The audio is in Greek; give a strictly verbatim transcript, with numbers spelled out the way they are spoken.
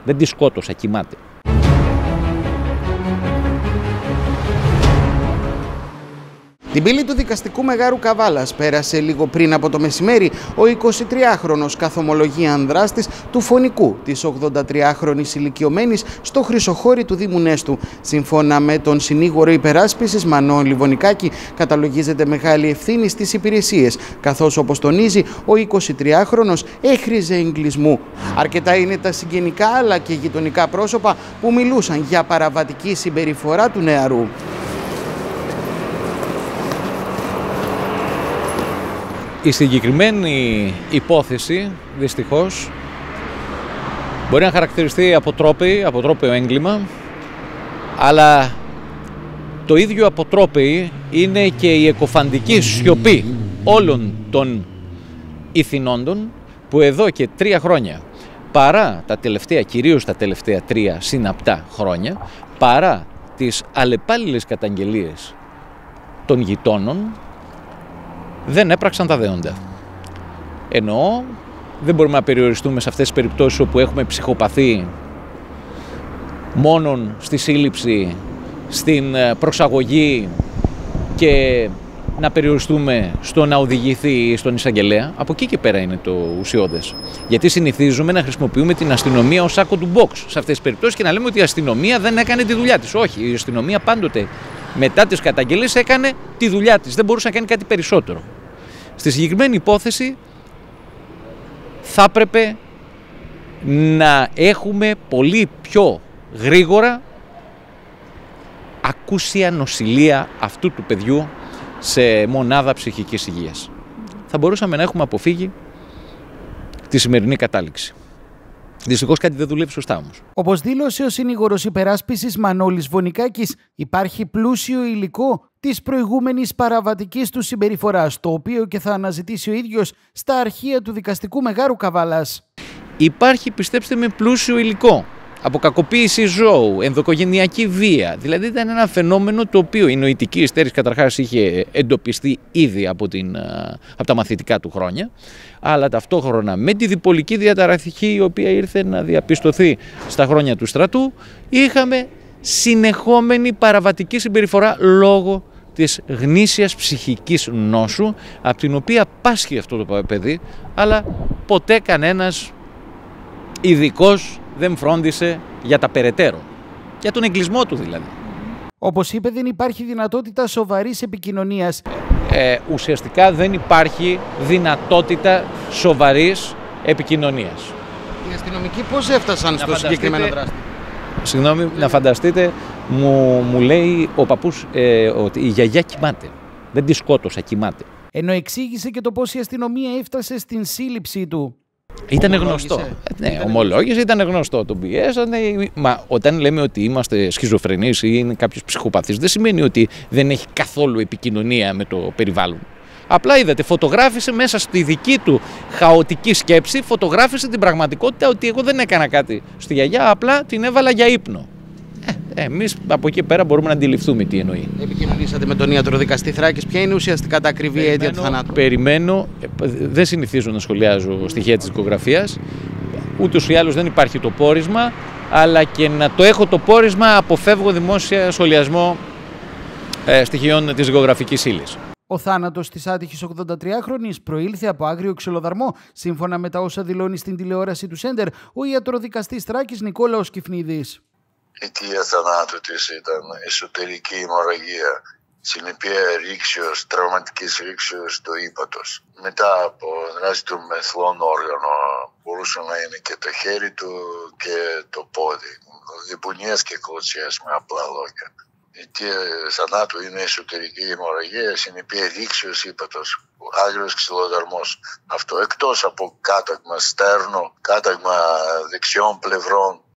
Δεν τη σκότωσα, κοιμάται. Την πύλη του δικαστικού Μεγάρου Καβάλας πέρασε λίγο πριν από το μεσημέρι ο εικοσιτριάχρονος καθομολογίαν δράστης του φωνικού της ογδοντατριάχρονης ηλικιωμένης στο Χρυσοχώρι του Δήμου Νέστου. Σύμφωνα με τον συνήγορο υπεράσπισης Μανώλη Βονικάκη, καταλογίζεται μεγάλη ευθύνη στις υπηρεσίες, καθώς, όπως τονίζει, ο εικοσιτριάχρονος έχριζε εγκλισμού. Αρκετά είναι τα συγγενικά αλλά και γειτονικά πρόσωπα που μιλούσαν για παραβατική συμπεριφορά του νεαρού. Η συγκεκριμένη υπόθεση, δυστυχώς, μπορεί να χαρακτηριστεί αποτρόπαιη, αποτρόπαιο έγκλημα, αλλά το ίδιο αποτρόπαιη είναι και η εκοφαντική σιωπή όλων των ηθινόντων που εδώ και τρία χρόνια, παρά τα τελευταία, κυρίως τα τελευταία τρία συναπτά χρόνια, παρά τις αλλεπάλληλες καταγγελίες των γειτόνων, δεν έπραξαν τα δέοντα. Εννοώ, δεν μπορούμε να περιοριστούμε σε αυτές τις περιπτώσεις όπου έχουμε ψυχοπαθή μόνον στη σύλληψη, στην προσαγωγή και να περιοριστούμε στο να οδηγηθεί στον εισαγγελέα. Από εκεί και πέρα είναι το ουσιώδες. Γιατί συνηθίζουμε να χρησιμοποιούμε την αστυνομία ως σάκο του box σε αυτές τις περιπτώσεις και να λέμε ότι η αστυνομία δεν έκανε τη δουλειά της. Όχι, η αστυνομία πάντοτε μετά τις καταγγελίες έκανε τη δουλειά της. Δεν μπορούσε να κάνει κάτι περισσότερο. Στη συγκεκριμένη υπόθεση θα έπρεπε να έχουμε πολύ πιο γρήγορα ακούσια νοσηλεία αυτού του παιδιού σε μονάδα ψυχικής υγείας. Θα μπορούσαμε να έχουμε αποφύγει τη σημερινή κατάληξη. Δυστυχώς κάτι δεν δουλεύει σωστά όμως. Όπως δήλωσε ο συνήγορος υπεράσπισης Μανώλης Βονικάκης, υπάρχει πλούσιο υλικό της προηγούμενης παραβατικής του συμπεριφοράς, το οποίο και θα αναζητήσει ο ίδιος στα αρχεία του δικαστικού Μεγάρου Καβάλας. Υπάρχει, πιστέψτε με, πλούσιο υλικό. Από κακοποίηση ζώου, ενδοοικογενειακή βία. Δηλαδή ήταν ένα φαινόμενο το οποίο η νοητική υστέρηση καταρχάς είχε εντοπιστεί ήδη από, την, από τα μαθητικά του χρόνια, αλλά ταυτόχρονα με τη διπολική διαταραχή η οποία ήρθε να διαπιστωθεί στα χρόνια του στρατού, είχαμε συνεχόμενη παραβατική συμπεριφορά λόγω της γνήσιας ψυχικής νόσου, από την οποία πάσχει αυτό το παιδί, αλλά ποτέ κανένας ειδικός δεν φρόντισε για τα περαιτέρω, για τον εγκλισμό του δηλαδή. Όπως είπε, δεν υπάρχει δυνατότητα σοβαρής επικοινωνίας. Ε, ουσιαστικά δεν υπάρχει δυνατότητα σοβαρής επικοινωνίας. Οι αστυνομικοί πώς έφτασαν στο συγκεκριμένο δράστη? Συγγνώμη, ναι. να φανταστείτε, μου, μου λέει ο παππούς ε, ότι η γιαγιά κοιμάται. Δεν τη σκότωσα, κοιμάται. Ενώ εξήγησε και το πώς η αστυνομία έφτασε στην σύλληψή του. Ήταν γνωστό. Ναι, ήταν ομολόγησε, ήταν γνωστό. Τον πιέσανε. Μα όταν λέμε ότι είμαστε σχιζοφρενείς ή είναι κάποιος ψυχοπαθής, δεν σημαίνει ότι δεν έχει καθόλου επικοινωνία με το περιβάλλον. Απλά είδατε, φωτογράφησε μέσα στη δική του χαοτική σκέψη, φωτογράφησε την πραγματικότητα ότι εγώ δεν έκανα κάτι στη γιαγιά, απλά την έβαλα για ύπνο. Ε, εμείς από εκεί πέρα μπορούμε να αντιληφθούμε τι εννοεί. Επικοινωνήσατε με τον ιατροδικαστή Θράκης, ποια είναι ουσιαστικά τα ακριβή αίτια του θανάτου? Περιμένω, δεν συνηθίζω να σχολιάζω στοιχεία της δικογραφίας, ούτως ή άλλως δεν υπάρχει το πόρισμα, αλλά και να το έχω το πόρισμα αποφεύγω δημόσια σχολιασμό ε, στοιχείων της δικογραφικής ύλης. Ο θάνατος της άτυχης ογδοντατριάχρονης προήλθε από άγριο ξυλοδαρμό, σύμφωνα με τα όσα δηλώνει στην τηλεόραση του Σέντερ ο ιατροδικαστής Θράκης Νικόλαος Κυφνίδης. Η αιτία θανάτου της ήταν εσωτερική αιμορραγία, συνεπία ρήξεως, τραυματικής ρήξεως του ύπατος. Μετά από δράση του μεθλών όργανο μπορούσε να είναι και το χέρι του και το πόδι. Διπουνίας και κλωτσιάς, με απλά λόγια. Η αιτία θανάτου είναι εσωτερική αιμορραγία, συνεπία ρήξεως ύπατος, άγριος ξυλοδαρμός. Αυτό εκτός από κάταγμα στέρνο, κάταγμα δεξιών πλευρών,